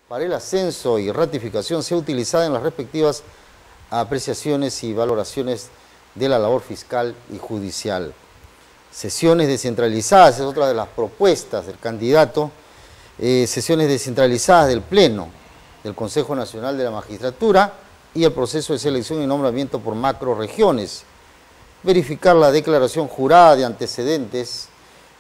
para el ascenso y ratificación sea utilizada en las respectivas apreciaciones y valoraciones de la labor fiscal y judicial. Sesiones descentralizadas es otra de las propuestas del candidato, sesiones descentralizadas del Pleno del Consejo Nacional de la Magistratura y el proceso de selección y nombramiento por macrorregiones, verificar la declaración jurada de antecedentes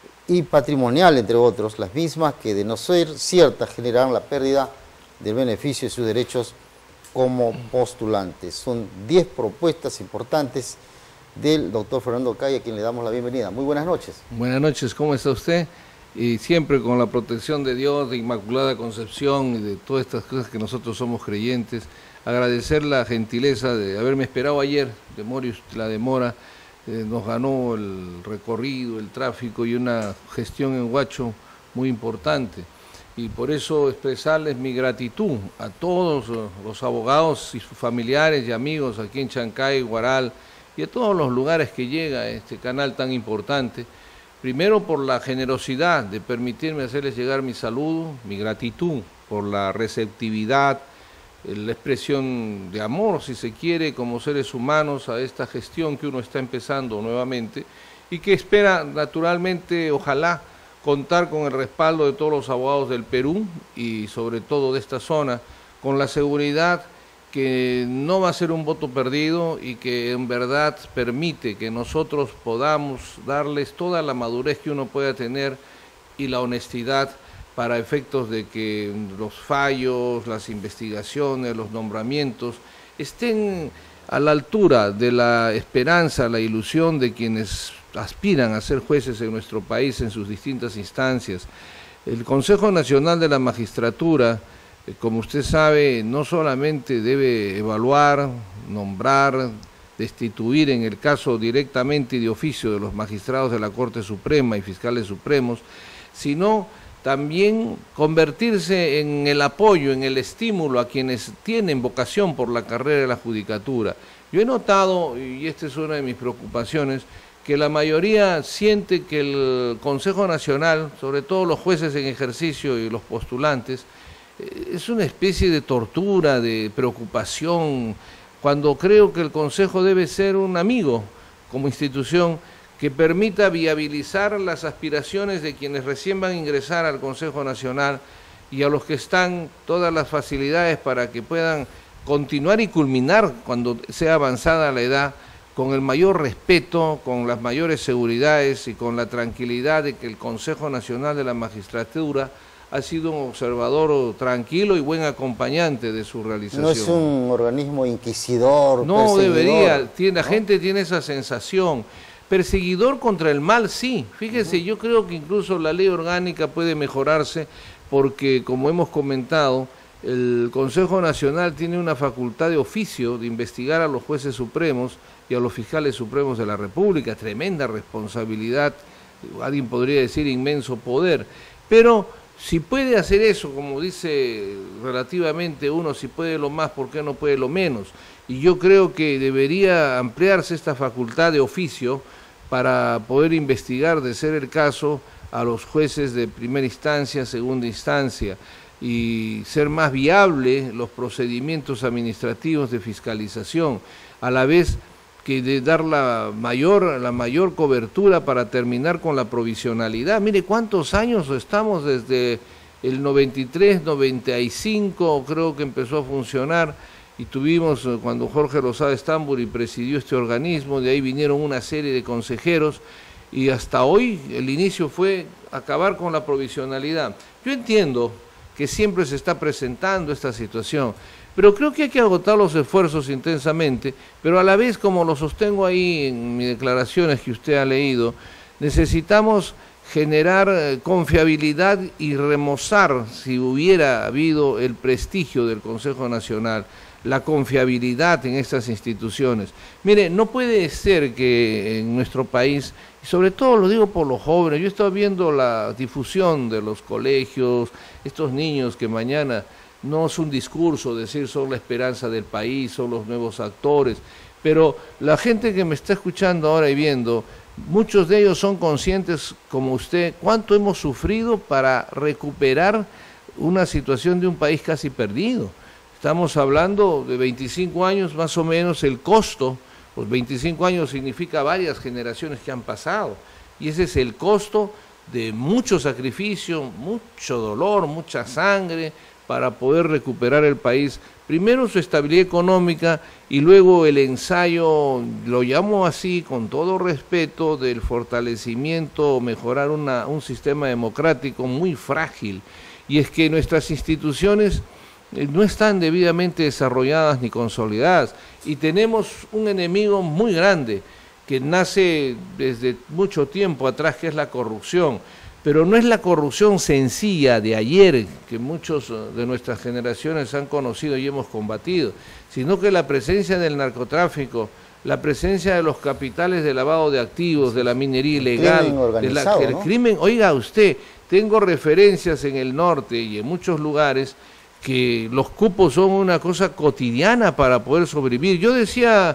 y patrimonial, entre otros, las mismas que de no ser ciertas generarán la pérdida del beneficio de sus derechos como postulantes. Son 10 propuestas importantes del doctor Fernando Calle, a quien le damos la bienvenida. Muy buenas noches. Buenas noches, ¿cómo está usted? Y siempre con la protección de Dios, de Inmaculada Concepción y de todas estas cosas que nosotros somos creyentes, agradecer la gentileza de haberme esperado ayer, la demora, nos ganó el recorrido, el tráfico y una gestión en Huacho muy importante. Y por eso expresarles mi gratitud a todos los abogados y sus familiares y amigos aquí en Chancay, Huaral y a todos los lugares que llega este canal tan importante. Primero por la generosidad de permitirme hacerles llegar mi saludo, mi gratitud por la receptividad, la expresión de amor, si se quiere, como seres humanos a esta gestión que uno está empezando nuevamente y que espera naturalmente, ojalá, contar con el respaldo de todos los abogados del Perú y sobre todo de esta zona, con la seguridad que no va a ser un voto perdido y que en verdad permite que nosotros podamos darles toda la madurez que uno pueda tener y la honestidad para efectos de que los fallos, las investigaciones, los nombramientos estén a la altura de la esperanza, la ilusión de quienes aspiran a ser jueces en nuestro país en sus distintas instancias. El Consejo Nacional de la Magistratura, como usted sabe, no solamente debe evaluar, nombrar, destituir en el caso directamente y de oficio de los magistrados de la Corte Suprema y fiscales supremos, sino también convertirse en el apoyo, en el estímulo a quienes tienen vocación por la carrera de la judicatura. Yo he notado, y esta es una de mis preocupaciones, que la mayoría siente que el Consejo Nacional, sobre todo los jueces en ejercicio y los postulantes, es una especie de tortura, de preocupación, cuando creo que el Consejo debe ser un amigo como institución que permita viabilizar las aspiraciones de quienes recién van a ingresar al Consejo Nacional y a los que están todas las facilidades para que puedan continuar y culminar cuando sea avanzada la edad con el mayor respeto, con las mayores seguridades y con la tranquilidad de que el Consejo Nacional de la Magistratura ha sido un observador tranquilo y buen acompañante de su realización. No es un organismo inquisidor, no debería, la gente tiene esa sensación. Perseguidor contra el mal, sí. Fíjese, yo creo que incluso la ley orgánica puede mejorarse porque, como hemos comentado, el Consejo Nacional tiene una facultad de oficio de investigar a los jueces supremos y a los fiscales supremos de la República, tremenda responsabilidad, alguien podría decir inmenso poder, pero si puede hacer eso, como dice relativamente uno, si puede lo más, ¿por qué no puede lo menos? Y yo creo que debería ampliarse esta facultad de oficio para poder investigar, de ser el caso, a los jueces de primera instancia, segunda instancia, y ser más viable los procedimientos administrativos de fiscalización, a la vez que de dar la mayor cobertura para terminar con la provisionalidad. Mire cuántos años estamos desde el 93, 95, creo que empezó a funcionar, y tuvimos cuando Jorge Rosado Estamburi presidió este organismo, de ahí vinieron una serie de consejeros, y hasta hoy el inicio fue acabar con la provisionalidad. Yo entiendo que siempre se está presentando esta situación, pero creo que hay que agotar los esfuerzos intensamente, pero a la vez, como lo sostengo ahí en mis declaraciones que usted ha leído, necesitamos generar confiabilidad y remozar, si hubiera habido el prestigio del Consejo Nacional, la confiabilidad en estas instituciones. Mire, no puede ser que en nuestro país, y sobre todo lo digo por los jóvenes, yo he estado viendo la difusión de los colegios, estos niños que mañana no es un discurso decir son la esperanza del país, son los nuevos actores, pero la gente que me está escuchando ahora y viendo, muchos de ellos son conscientes, como usted, cuánto hemos sufrido para recuperar una situación de un país casi perdido. Estamos hablando de 25 años más o menos el costo, pues 25 años significa varias generaciones que han pasado, y ese es el costo de mucho sacrificio, mucho dolor, mucha sangre, para poder recuperar el país. Primero su estabilidad económica y luego el ensayo, lo llamo así con todo respeto, del fortalecimiento, mejorar un sistema democrático muy frágil. Y es que nuestras instituciones no están debidamente desarrolladas ni consolidadas y tenemos un enemigo muy grande que nace desde mucho tiempo atrás, que es la corrupción. Pero no es la corrupción sencilla de ayer, que muchos de nuestras generaciones han conocido y hemos combatido, sino que la presencia del narcotráfico, la presencia de los capitales de lavado de activos, de la minería ilegal, del crimen, oiga usted, tengo referencias en el norte y en muchos lugares que los cupos son una cosa cotidiana para poder sobrevivir. Yo decía,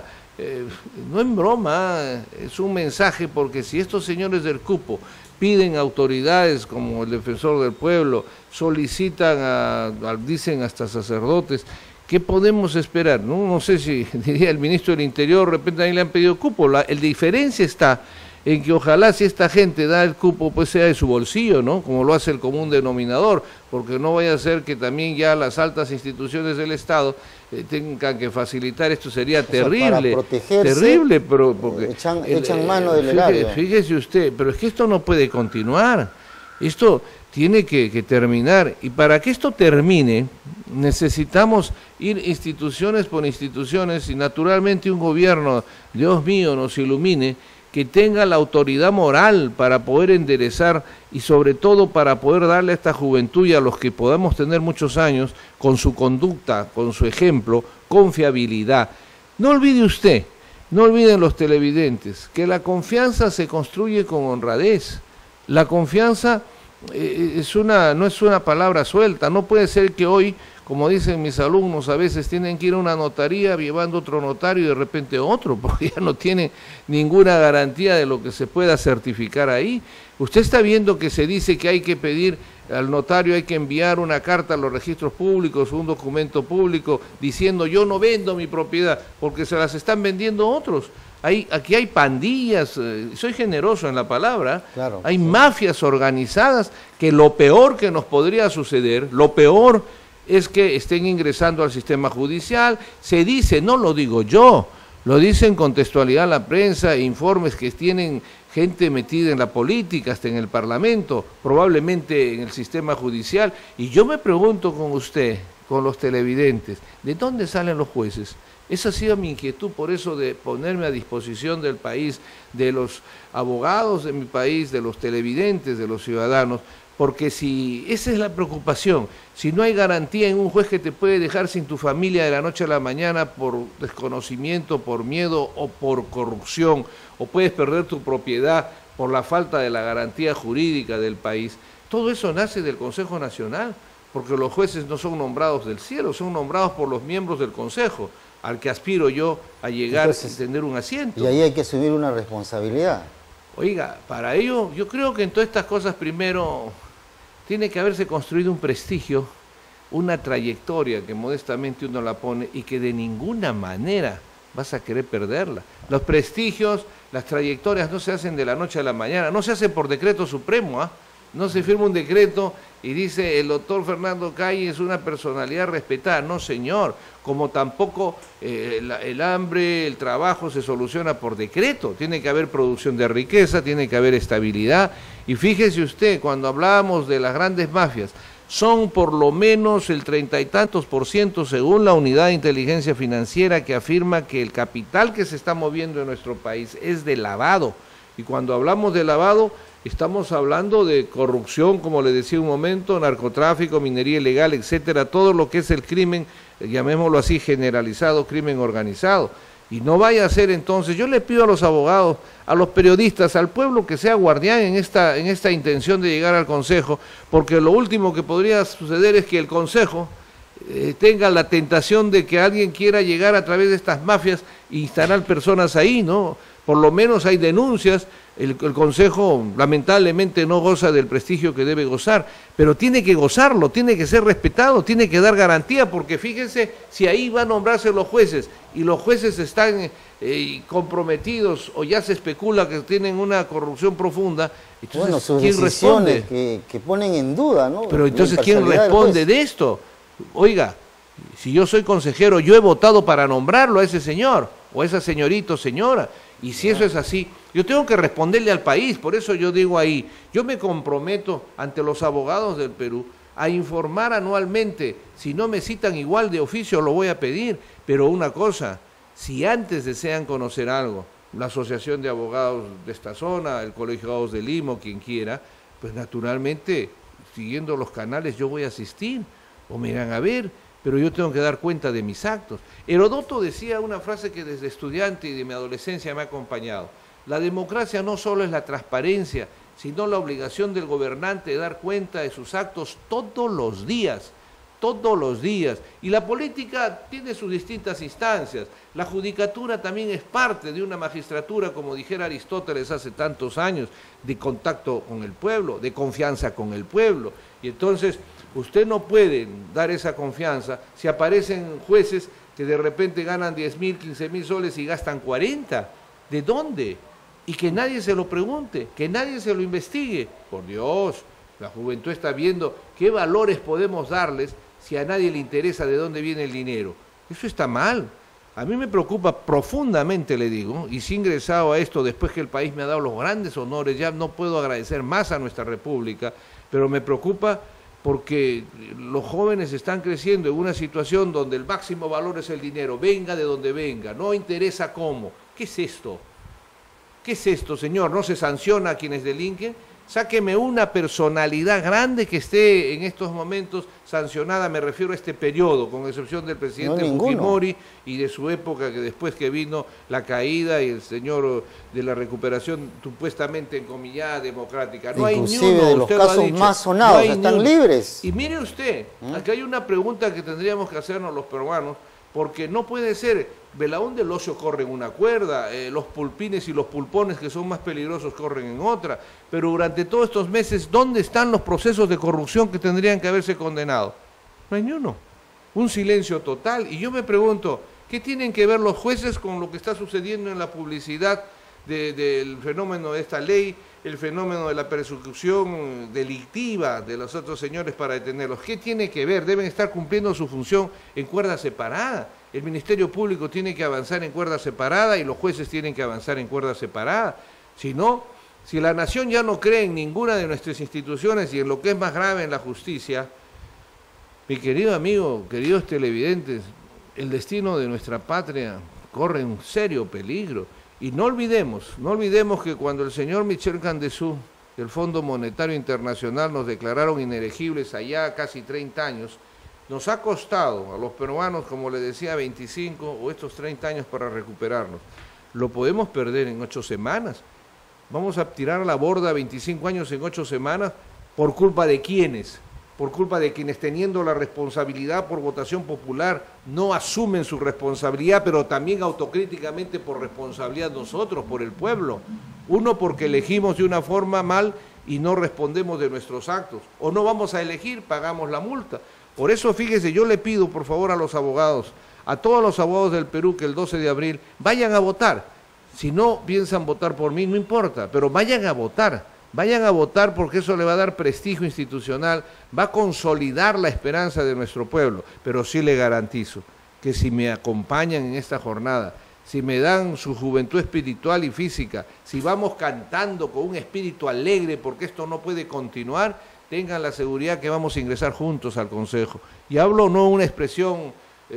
no en broma, es un mensaje, porque si estos señores del cupo piden a autoridades como el defensor del pueblo, solicitan, dicen hasta sacerdotes, ¿qué podemos esperar? No sé si diría el ministro del Interior, de repente ahí le han pedido cupo. La diferencia está en que ojalá si esta gente da el cupo, pues sea de su bolsillo, ¿no? Como lo hace el común denominador, porque no vaya a ser que también ya las altas instituciones del Estado tengan que facilitar esto. Sería terrible, terrible, pero porque echan mano del erario. Fíjese usted, pero es que esto no puede continuar, esto tiene que terminar, y para que esto termine necesitamos ir instituciones por instituciones, y naturalmente un gobierno, Dios mío, nos ilumine, que tenga la autoridad moral para poder enderezar y sobre todo para poder darle a esta juventud y a los que podamos tener muchos años, con su conducta, con su ejemplo, confiabilidad. No olvide usted, no olviden los televidentes, que la confianza se construye con honradez. La confianza no es una palabra suelta. No puede ser que hoy, como dicen mis alumnos, a veces tienen que ir a una notaría llevando otro notario y de repente otro, porque ya no tienen ninguna garantía de lo que se pueda certificar ahí. Usted está viendo que se dice que hay que pedir al notario, hay que enviar una carta a los registros públicos, un documento público, diciendo yo no vendo mi propiedad, porque se las están vendiendo otros. Aquí hay pandillas, soy generoso en la palabra, claro, hay mafias organizadas que lo peor que nos podría suceder, lo peor es que estén ingresando al sistema judicial. Se dice, no lo digo yo, lo dice en contextualidad la prensa, informes que tienen gente metida en la política, hasta en el Parlamento, probablemente en el sistema judicial, y yo me pregunto con usted, con los televidentes, ¿de dónde salen los jueces? Esa ha sido mi inquietud, por eso de ponerme a disposición del país, de los abogados de mi país, de los televidentes, de los ciudadanos, porque si esa es la preocupación, si no hay garantía en un juez que te puede dejar sin tu familia de la noche a la mañana por desconocimiento, por miedo o por corrupción, o puedes perder tu propiedad por la falta de la garantía jurídica del país, todo eso nace del Consejo Nacional, porque los jueces no son nombrados del cielo, son nombrados por los miembros del Consejo, al que aspiro yo a llegar a tener un asiento. Y ahí hay que asumir una responsabilidad. Oiga, para ello, yo creo que en todas estas cosas primero tiene que haberse construido un prestigio, una trayectoria que modestamente uno la pone y que de ninguna manera vas a querer perderla. Los prestigios, las trayectorias no se hacen de la noche a la mañana, no se hacen por decreto supremo, no se firma un decreto y dice el doctor Fernando Calle es una personalidad respetada. No, señor, como tampoco el hambre, el trabajo se soluciona por decreto. Tiene que haber producción de riqueza, tiene que haber estabilidad. Y fíjese usted, cuando hablábamos de las grandes mafias, son por lo menos el 30 y tantos % según la Unidad de Inteligencia Financiera, que afirma que el capital que se está moviendo en nuestro país es de lavado. Y cuando hablamos de lavado, estamos hablando de corrupción, como le decía un momento, narcotráfico, minería ilegal, etcétera, todo lo que es el crimen, llamémoslo así, generalizado, crimen organizado. Y no vaya a ser entonces, yo le pido a los abogados, a los periodistas, al pueblo que sea guardián en esta intención de llegar al Consejo, porque lo último que podría suceder es que el Consejo tenga la tentación de que alguien quiera llegar a través de estas mafias e instalar personas ahí, ¿no? Por lo menos hay denuncias, el Consejo lamentablemente no goza del prestigio que debe gozar, pero tiene que gozarlo, tiene que ser respetado, tiene que dar garantía, porque fíjense, si ahí van a nombrarse los jueces, y los jueces están comprometidos, o ya se especula que tienen una corrupción profunda, entonces, bueno, sus ¿quién responde? que ponen en duda, ¿no? Pero entonces, ¿quién responde de esto? Oiga, si yo soy consejero, yo he votado para nombrarlo a ese señor, o a esa señorita o señora, y si eso es así, yo tengo que responderle al país. Por eso yo digo ahí, yo me comprometo ante los abogados del Perú a informar anualmente. Si no me citan igual de oficio, lo voy a pedir. Pero una cosa, si antes desean conocer algo, la Asociación de Abogados de esta zona, el Colegio de Abogados de Lima, quien quiera, pues naturalmente, siguiendo los canales, yo voy a asistir, o me irán a ver, pero yo tengo que dar cuenta de mis actos. Herodoto decía una frase que desde estudiante y de mi adolescencia me ha acompañado: la democracia no solo es la transparencia, sino la obligación del gobernante de dar cuenta de sus actos todos los días, y la política tiene sus distintas instancias. La judicatura también es parte de una magistratura, como dijera Aristóteles hace tantos años, de contacto con el pueblo, de confianza con el pueblo, y entonces usted no puede dar esa confianza si aparecen jueces que de repente ganan 10.000, 15.000 soles y gastan 40. ¿De dónde? Y que nadie se lo pregunte, que nadie se lo investigue. Por Dios, la juventud está viendo qué valores podemos darles si a nadie le interesa de dónde viene el dinero. Eso está mal. A mí me preocupa profundamente, le digo, y si he ingresado a esto después que el país me ha dado los grandes honores, ya no puedo agradecer más a nuestra república, pero me preocupa porque los jóvenes están creciendo en una situación donde el máximo valor es el dinero, venga de donde venga, no interesa cómo. ¿Qué es esto? ¿Qué es esto, señor? ¿No se sanciona a quienes delinquen? Sáqueme una personalidad grande que esté en estos momentos sancionada, me refiero a este periodo, con excepción del presidente Fujimori y de su época, que después que vino la caída y el señor de la recuperación supuestamente encomillada democrática. No inclusive hay ni uno, de los casos más sonados, no están libres. Y mire usted, aquí hay una pregunta que tendríamos que hacernos los peruanos, porque no puede ser, Belaúnde del Ocio corre en una cuerda, los pulpines y los pulpones, que son más peligrosos, corren en otra, pero durante todos estos meses, ¿dónde están los procesos de corrupción que tendrían que haberse condenado? No hay ni uno, un silencio total. Y yo me pregunto, ¿qué tienen que ver los jueces con lo que está sucediendo en la publicidad del fenómeno de esta ley, el fenómeno de la persecución delictiva de los otros señores para detenerlos? ¿Qué tiene que ver? Deben estar cumpliendo su función en cuerda separada. El Ministerio Público tiene que avanzar en cuerda separada y los jueces tienen que avanzar en cuerda separada. Si no, si la nación ya no cree en ninguna de nuestras instituciones y en lo que es más grave, en la justicia, mi querido amigo, queridos televidentes, el destino de nuestra patria corre un serio peligro. Y no olvidemos que cuando el señor Michel Candesu, del Fondo Monetario Internacional, nos declararon inelegibles allá casi 30 años, nos ha costado a los peruanos, como le decía, 25 o estos 30 años para recuperarnos. Lo podemos perder en 8 semanas. Vamos a tirar a la borda 25 años en 8 semanas, ¿por culpa de quiénes? Por culpa de quienes, teniendo la responsabilidad por votación popular, no asumen su responsabilidad, pero también autocríticamente por responsabilidad nosotros, por el pueblo. Uno, porque elegimos de una forma mal y no respondemos de nuestros actos. O no vamos a elegir, pagamos la multa. Por eso, fíjese, yo le pido por favor a los abogados, a todos los abogados del Perú, que el 12 de abril vayan a votar. Si no piensan votar por mí, no importa, pero vayan a votar. Vayan a votar, porque eso le va a dar prestigio institucional, va a consolidar la esperanza de nuestro pueblo. Pero sí le garantizo que si me acompañan en esta jornada, si me dan su juventud espiritual y física, si vamos cantando con un espíritu alegre, porque esto no puede continuar, tengan la seguridad que vamos a ingresar juntos al Consejo. Y hablo no una expresión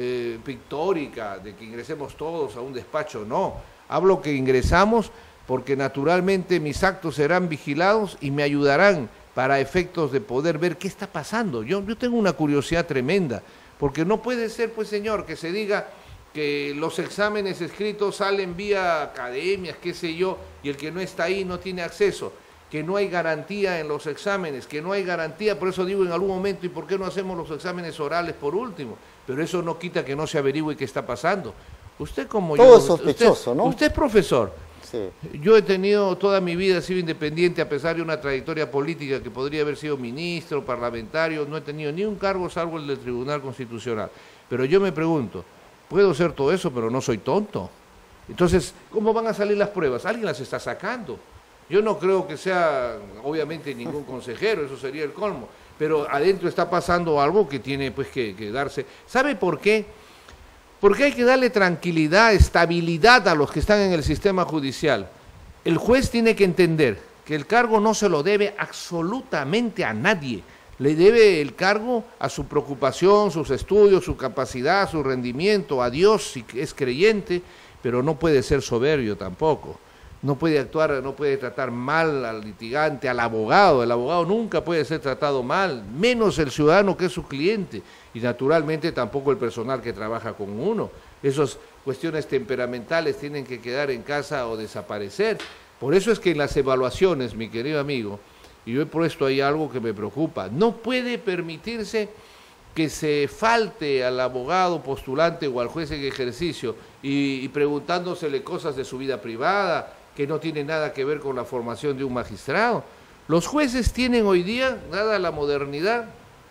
pictórica de que ingresemos todos a un despacho, no. Hablo que ingresamos porque naturalmente mis actos serán vigilados y me ayudarán para efectos de poder ver qué está pasando. Yo tengo una curiosidad tremenda, porque no puede ser, pues señor, que se diga que los exámenes escritos salen vía academias, qué sé yo, y el que no está ahí no tiene acceso, que no hay garantía en los exámenes, que no hay garantía, por eso digo en algún momento, ¿y por qué no hacemos los exámenes orales por último? Pero eso no quita que no se averigüe qué está pasando. Usted como todo yo, es sospechoso, usted, ¿no? Usted es profesor. Sí. Yo he tenido toda mi vida, he sido independiente a pesar de una trayectoria política que podría haber sido ministro, parlamentario, no he tenido ni un cargo salvo el del Tribunal Constitucional. Pero yo me pregunto, puedo ser todo eso, pero no soy tonto. Entonces, ¿cómo van a salir las pruebas? Alguien las está sacando. Yo no creo que sea, obviamente, ningún consejero, eso sería el colmo, pero adentro está pasando algo que tiene pues que darse. ¿Sabe por qué? Porque hay que darle tranquilidad, estabilidad a los que están en el sistema judicial. El juez tiene que entender que el cargo no se lo debe absolutamente a nadie. Le debe el cargo a su preocupación, sus estudios, su capacidad, su rendimiento, a Dios si es creyente, pero no puede ser soberbio tampoco. No puede actuar, no puede tratar mal al litigante, al abogado. El abogado nunca puede ser tratado mal, menos el ciudadano que es su cliente. Y naturalmente tampoco el personal que trabaja con uno. Esas cuestiones temperamentales tienen que quedar en casa o desaparecer. Por eso es que en las evaluaciones, mi querido amigo, y yo he puesto ahí algo que me preocupa, no puede permitirse que se falte al abogado postulante o al juez en ejercicio y preguntándosele cosas de su vida privada, que no tiene nada que ver con la formación de un magistrado. Los jueces tienen hoy día, dada la modernidad,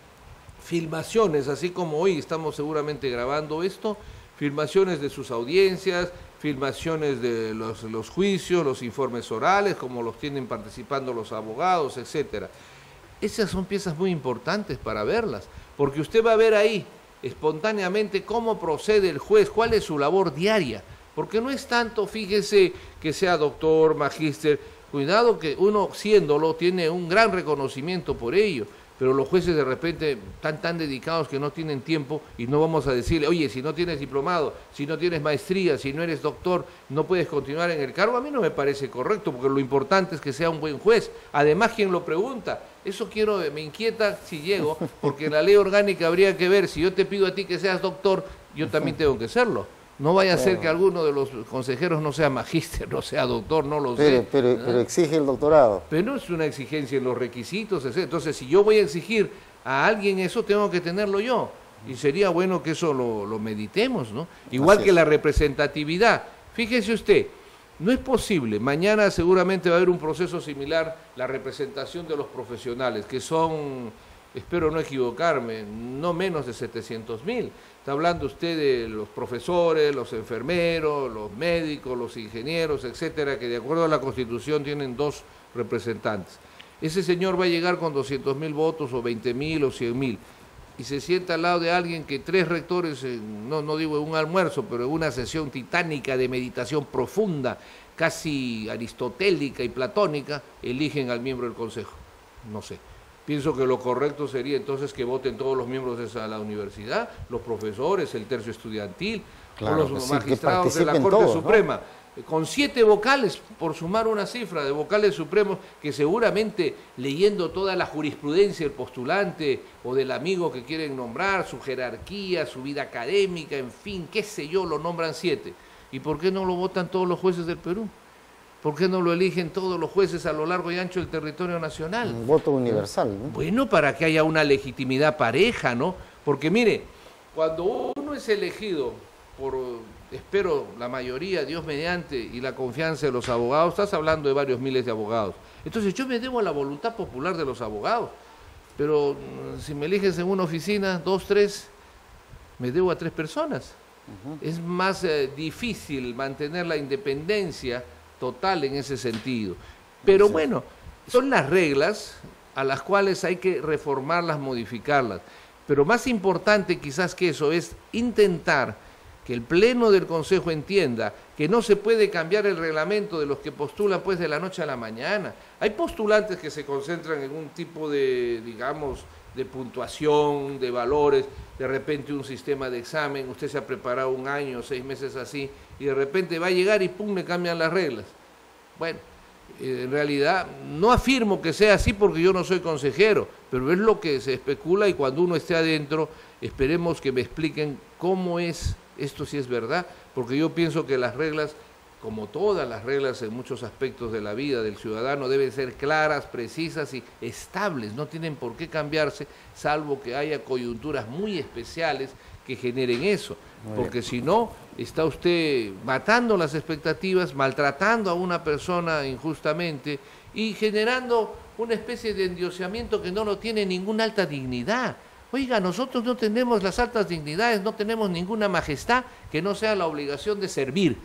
filmaciones, así como hoy estamos seguramente grabando esto, filmaciones de sus audiencias, filmaciones de los juicios, los informes orales, como los tienen participando los abogados, etcétera. Esas son piezas muy importantes para verlas, porque usted va a ver ahí espontáneamente cómo procede el juez, cuál es su labor diaria. Porque no es tanto, fíjese, que sea doctor, magíster, cuidado que uno siéndolo tiene un gran reconocimiento por ello, pero los jueces de repente están tan dedicados que no tienen tiempo y no vamos a decirle, oye, si no tienes diplomado, si no tienes maestría, si no eres doctor, no puedes continuar en el cargo. A mí no me parece correcto, porque lo importante es que sea un buen juez. Además, quien lo pregunta, eso me inquieta si llego, porque en la ley orgánica habría que ver, si yo te pido a ti que seas doctor, yo también tengo que serlo. No vaya a ser que alguno de los consejeros no sea magíster, no sea doctor, no lo sé. Pero exige el doctorado. Pero no es una exigencia en los requisitos, etc. Entonces, si yo voy a exigir a alguien eso, tengo que tenerlo yo. Y sería bueno que eso lo meditemos, ¿no? Igual que la representatividad. Fíjese usted, no es posible, mañana seguramente va a haber un proceso similar, la representación de los profesionales, que son, espero no equivocarme, no menos de 700.000. Está hablando usted de los profesores, los enfermeros, los médicos, los ingenieros, etcétera, que de acuerdo a la Constitución tienen 2 representantes. Ese señor va a llegar con 200.000 votos, o 20.000, o 100.000, y se sienta al lado de alguien que 3 rectores, no digo en un almuerzo, pero en una sesión titánica de meditación profunda, casi aristotélica y platónica, eligen al miembro del Consejo. No sé. Pienso que lo correcto sería entonces que voten todos los miembros de la universidad, los profesores, el tercio estudiantil, claro, o los magistrados de la Corte todos, Suprema, ¿no? Con 7 vocales, por sumar una cifra de vocales supremos, que seguramente leyendo toda la jurisprudencia del postulante o del amigo que quieren nombrar, su jerarquía, su vida académica, en fin, qué sé yo, lo nombran 7. ¿Y por qué no lo votan todos los jueces del Perú? ¿Por qué no lo eligen todos los jueces a lo largo y ancho del territorio nacional? Un voto universal, ¿no? Bueno, para que haya una legitimidad pareja, ¿no? Porque mire, cuando uno es elegido por, espero, la mayoría, Dios mediante, y la confianza de los abogados, estás hablando de varios miles de abogados. Entonces yo me debo a la voluntad popular de los abogados, pero si me eliges en una oficina, 2, 3, me debo a 3 personas. Es más difícil mantener la independencia total en ese sentido. Pero bueno, son las reglas a las cuales hay que reformarlas, modificarlas. Pero más importante quizás que eso es intentar que el Pleno del Consejo entienda que no se puede cambiar el reglamento de los que postulan pues de la noche a la mañana. Hay postulantes que se concentran en un tipo de, digamos, de puntuación, de valores, de repente un sistema de examen, usted se ha preparado 1 año, 6 meses así, y de repente va a llegar y pum, le cambian las reglas. Bueno, en realidad no afirmo que sea así porque yo no soy consejero, pero es lo que se especula, y cuando uno esté adentro, esperemos que me expliquen cómo es esto, si es verdad, porque yo pienso que las reglas como todas las reglas en muchos aspectos de la vida del ciudadano, deben ser claras, precisas y estables, no tienen por qué cambiarse, salvo que haya coyunturas muy especiales que generen eso, porque si no, está usted matando las expectativas, maltratando a una persona injustamente y generando una especie de endiosamiento que no lo tiene ninguna alta dignidad. Oiga, nosotros no tenemos las altas dignidades, no tenemos ninguna majestad que no sea la obligación de servir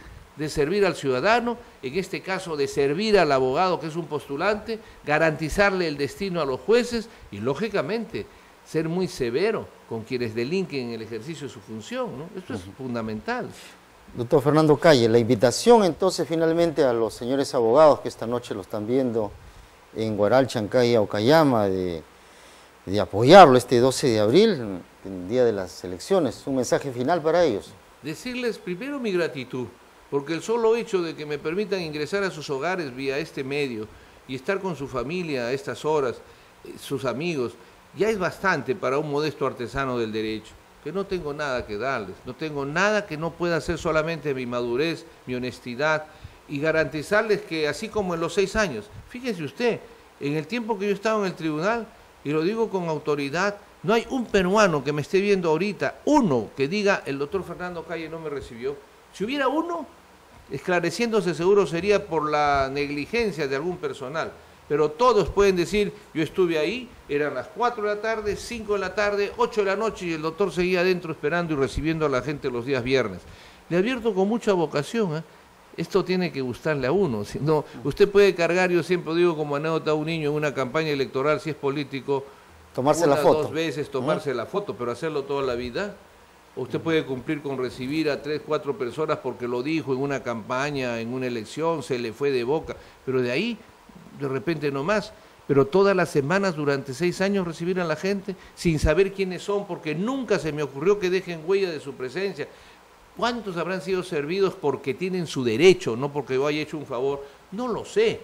al ciudadano, en este caso de servir al abogado que es un postulante, garantizarle el destino a los jueces y lógicamente ser muy severo con quienes delinquen en el ejercicio de su función, ¿no? Esto es fundamental. Doctor Fernando Calle, la invitación entonces finalmente a los señores abogados que esta noche lo están viendo en Huaral, Chancay, Ocayama, de apoyarlo este 12 de abril, el día de las elecciones, un mensaje final para ellos. Decirles primero mi gratitud, porque el solo hecho de que me permitan ingresar a sus hogares vía este medio y estar con su familia a estas horas, sus amigos, ya es bastante para un modesto artesano del derecho, que no tengo nada que darles, no tengo nada que no pueda hacer solamente mi madurez, mi honestidad y garantizarles que así como en los 6 años, fíjese usted, en el tiempo que yo he estado en el tribunal, y lo digo con autoridad, no hay un peruano que me esté viendo ahorita, uno que diga el doctor Fernando Calle no me recibió. Si hubiera uno, esclareciéndose seguro sería por la negligencia de algún personal, pero todos pueden decir, yo estuve ahí, eran las 4 de la tarde, 5 de la tarde, 8 de la noche y el doctor seguía adentro esperando y recibiendo a la gente los días viernes. Le advierto con mucha vocación, ¿eh? Esto tiene que gustarle a uno, si no, usted puede cargar, yo siempre digo como anécdota a un niño en una campaña electoral, si es político, tomarse la foto. 2 veces tomarse la foto, pero hacerlo toda la vida. Usted puede cumplir con recibir a 3, 4 personas porque lo dijo en una campaña, en una elección, se le fue de boca, pero de ahí, de repente no más. Pero todas las semanas durante 6 años recibir a la gente sin saber quiénes son, porque nunca se me ocurrió que dejen huella de su presencia. ¿Cuántos habrán sido servidos porque tienen su derecho, no porque yo haya hecho un favor? No lo sé,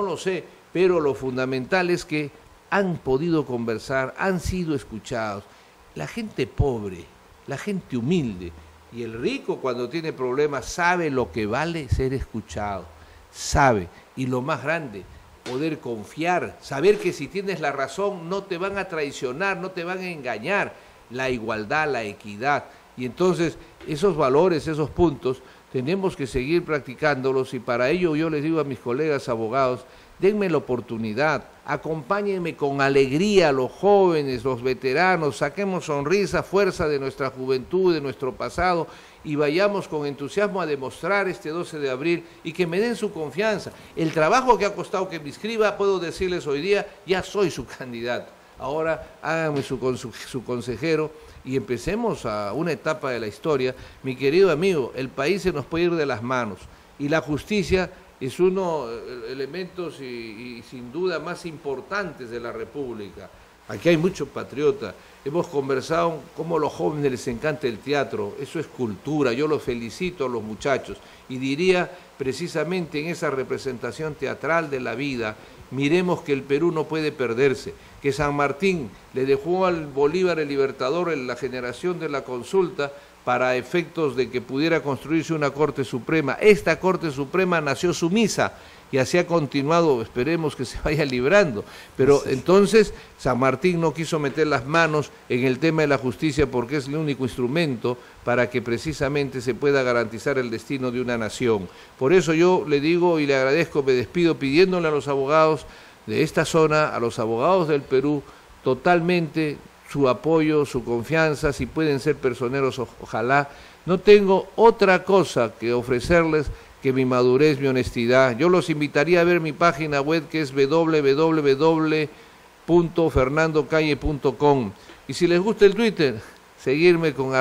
pero lo fundamental es que han podido conversar, han sido escuchados. La gente pobre, la gente humilde y el rico cuando tiene problemas sabe lo que vale ser escuchado, sabe, y lo más grande, poder confiar, saber que si tienes la razón no te van a traicionar, no te van a engañar, la igualdad, la equidad. Y entonces esos valores, esos puntos, tenemos que seguir practicándolos y para ello yo les digo a mis colegas abogados, denme la oportunidad, acompáñenme con alegría a los jóvenes, los veteranos, saquemos sonrisa, fuerza de nuestra juventud, de nuestro pasado y vayamos con entusiasmo a demostrar este 12 de abril y que me den su confianza. El trabajo que ha costado que me inscriba, puedo decirles hoy día, ya soy su candidato. Ahora háganme su consejero y empecemos a una etapa de la historia. Mi querido amigo, el país se nos puede ir de las manos y la justicia es uno de los elementos y sin duda más importantes de la República. Aquí hay muchos patriotas, hemos conversado cómo a los jóvenes les encanta el teatro, eso es cultura, yo los felicito a los muchachos y diría precisamente en esa representación teatral de la vida, miremos que el Perú no puede perderse, que San Martín le dejó al Bolívar el Libertador en la generación de la consulta para efectos de que pudiera construirse una Corte Suprema. Esta Corte Suprema nació sumisa y así ha continuado, esperemos que se vaya librando. Pero entonces San Martín no quiso meter las manos en el tema de la justicia porque es el único instrumento para que precisamente se pueda garantizar el destino de una nación. Por eso yo le digo y le agradezco, me despido pidiéndole a los abogados de esta zona, a los abogados del Perú, totalmente su apoyo, su confianza, si pueden ser personeros, ojalá. No tengo otra cosa que ofrecerles que mi madurez, mi honestidad. Yo los invitaría a ver mi página web que es www.fernandocalle.com y si les gusta el Twitter, seguirme con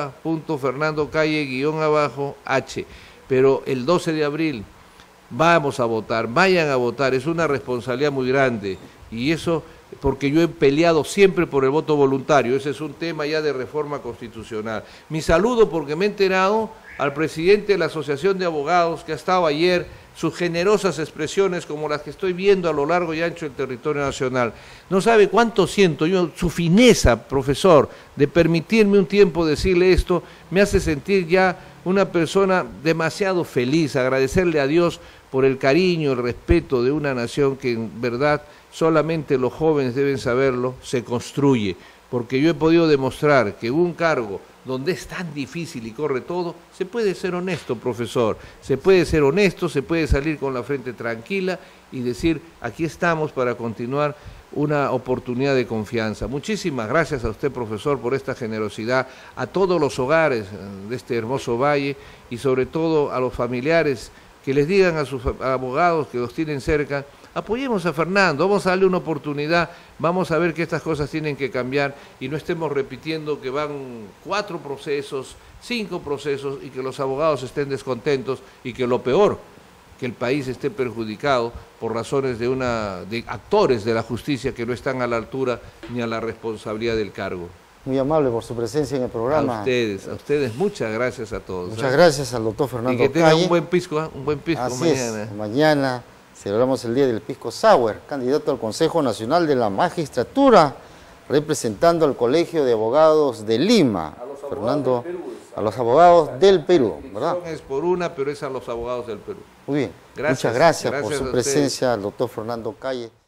@fernandocalle_h. Pero el 12 de abril vamos a votar, vayan a votar, es una responsabilidad muy grande y eso porque yo he peleado siempre por el voto voluntario, ese es un tema ya de reforma constitucional. Mi saludo porque me he enterado al presidente de la Asociación de Abogados que ha estado ayer, sus generosas expresiones como las que estoy viendo a lo largo y ancho del territorio nacional. No sabe cuánto siento yo, su fineza, profesor, de permitirme un tiempo decirle esto, me hace sentir ya una persona demasiado feliz, agradecerle a Dios por el cariño, el respeto de una nación que en verdad solamente los jóvenes deben saberlo, se construye. Porque yo he podido demostrar que un cargo donde es tan difícil y corre todo, se puede ser honesto, profesor, se puede ser honesto, se puede salir con la frente tranquila y decir, aquí estamos para continuar una oportunidad de confianza. Muchísimas gracias a usted, profesor, por esta generosidad, a todos los hogares de este hermoso valle y sobre todo a los familiares que les digan a sus abogados que los tienen cerca, apoyemos a Fernando, vamos a darle una oportunidad, vamos a ver que estas cosas tienen que cambiar y no estemos repitiendo que van 4 procesos, 5 procesos y que los abogados estén descontentos y que lo peor, que el país esté perjudicado por razones de actores de la justicia que no están a la altura ni a la responsabilidad del cargo. Muy amable por su presencia en el programa. A ustedes, muchas gracias a todos. Muchas gracias al doctor Fernando Calle. Y que tengan Calle. un buen pisco Así mañana. Es, mañana celebramos el Día del Pisco Sour, candidato al Consejo Nacional de la Magistratura, representando al Colegio de Abogados de Lima. Fernando, a los abogados del Perú, ¿verdad? Es por una, pero es a los abogados del Perú. Muy bien. Gracias, Muchas gracias por gracias su a presencia, al doctor Fernando Calle.